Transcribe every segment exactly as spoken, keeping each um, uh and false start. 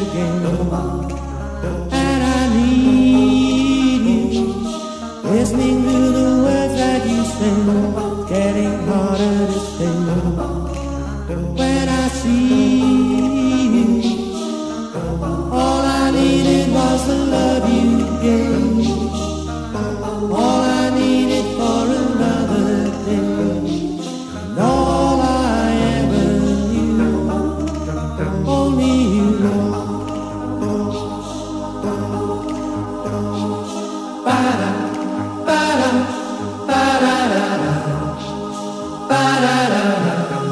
again. And I need you, listening to the words that you sing, getting harder to sing. When I see you, all I needed was the love you gave. All I needed for another day. And all I ever knew, only you know. Ba-da, ba-da, ba-da-da-da, ba-da-da-da.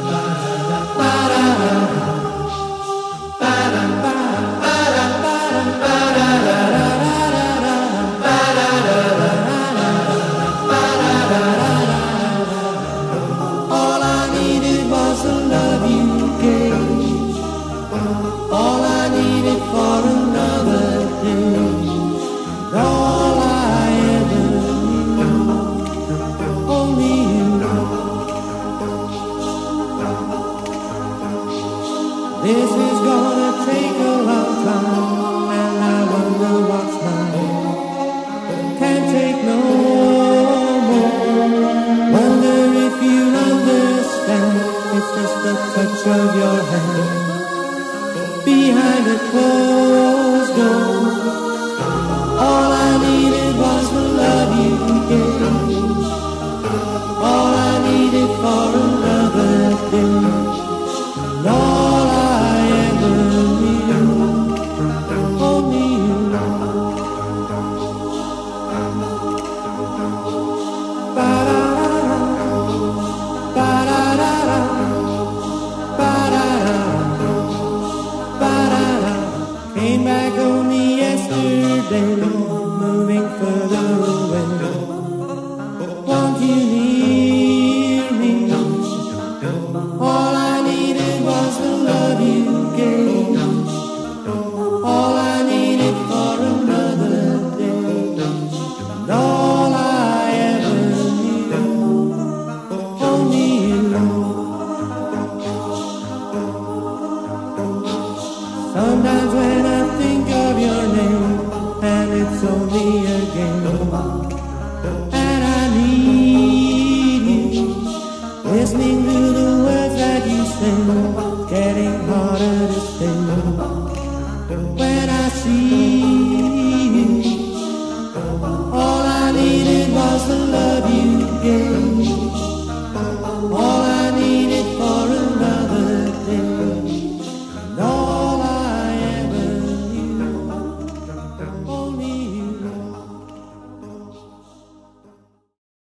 This is gonna take a long time, and I wonder what's mine. Can't take no more. Wonder if you understand. It's just the touch of your hand behind a closed door. All I needed was the love you gave. All I needed for another day. And all I ever knew, only you know. Ba-da-da-da, ba-da-da-da, ba-da-da, ba-da-da. Came back only yesterday, moving further away. Won't you hear me? All I needed was the love you gave. All I needed for another day. And all I ever knew, only you know. Sometimes when I think of your name, and it's only a game, and I need you, listening to the words that you sing.